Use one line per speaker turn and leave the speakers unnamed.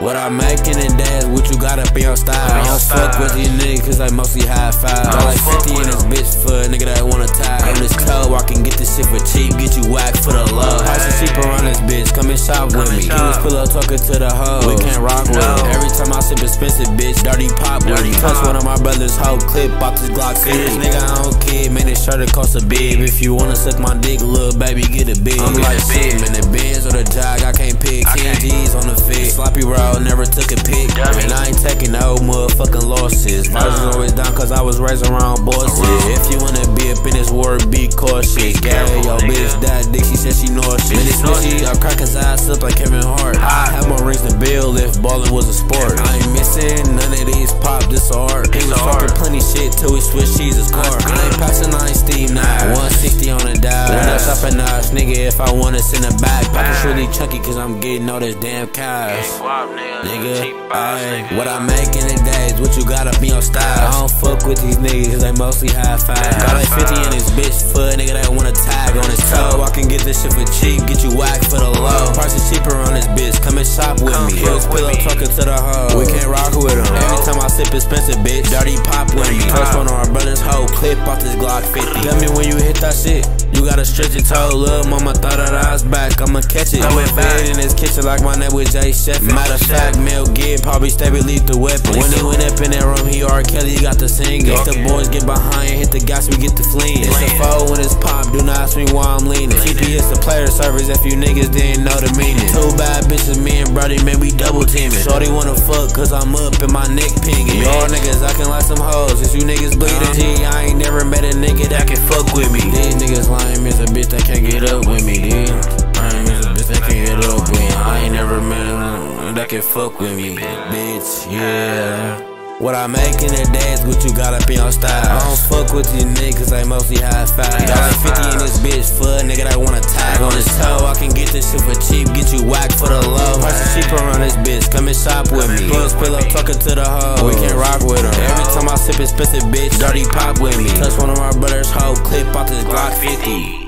What I make in the days, what you got up in your style. I don't fuck with these niggas cause they mostly high five. I like 50 in this bitch for a nigga that wanna tie. On this club, I can get this shit for cheap, get you whacked for the love. Price is cheap around this bitch, come and shop with me. He was pillow talking to the hoe, we can't rock with him. Every time I sip expensive bitch, dirty pop with me. Touch one of my brother's whole clip, bought this Glock 50. Nigga, I don't kid, man, this shirt it cost a bib. If you wanna suck my dick, little baby, get a big. I'm like shit, man, the Benz or the Jag, I can't pick. 10 G's on the fit, sloppy roll, never took a pic. And I ain't taking no motherfucking losses. Versus always down cause I was raised around bosses. If you wanna be up in this world, be cautious. Yeah, yo, bitch, that dick, she said she nauseous. Man, this bitch, I crack his ass up like Kevin Hart. I have more rings than Bill if ballin' was a sport. I ain't missing none of these pop, this art. He was fucking plenty shit till we switched Jesus' car. I ain't passing, I ain't Steve now. 160 on the dial. When I shop at Nash, nigga, if I wanna send a bag. Pockets really chunky cause I'm getting all this damn cash. Nigga, ay, what I make in the days, what you got up in your style. I don't fuck with these niggas cause they mostly high five. Got like 50 in this bitch for a nigga that wanna tag on his toe. I can get this shit for cheap, get you whacked for the low. Price is cheaper on this bitch, come and shop with me. He was pillow talking to the hoe, we can't rock with him. Every time I sip expensive bitch, dirty pop with me. Touch one of our brother's whole clip off this Glock 50. Tell me when you hit that shit, you gotta stretch your toe. Lil' mama thought that I was back, I'ma catch it. I went bad in this kitchen like my name with Jay Chef. Matter of fact, Mel Gibb probably stay with lethal weapon. When he went up in that room, he R. Kelly got the singing. If the boys get behind, hit the gas, we get the fleeing. It's a foe when it's pop, do not ask me why I'm leaning. TPS the player service if you niggas didn't know the meaning. Two bad bitches, me and Brody, man, we double teaming. Shorty wanna fuck cause I'm up in my neck pinging. Y'all niggas acting like some hoes, is you niggas bleeding? Gee, I ain't never met a nigga that can fuck with me. These niggas lying, is a bitch that can't get up with me, dude. I ain't a bitch that can't get up with me. I ain't never met a that can fuck with me, bitch, yeah. What I make in the days, what you got up in your style. I don't fuck with these niggas, they mostly high five. Got like 50 in this bitch for a nigga that wanna tag on his toe. I can get this shit for cheap, get you whacked for the low. Price is cheaper around this bitch, come and shop with me. Plus pillow talking to the hoe, we can't rock with him. Every time I sip expensive bitch, dirty pop with me. Touch one of my brother's whole clip off this Glock 50.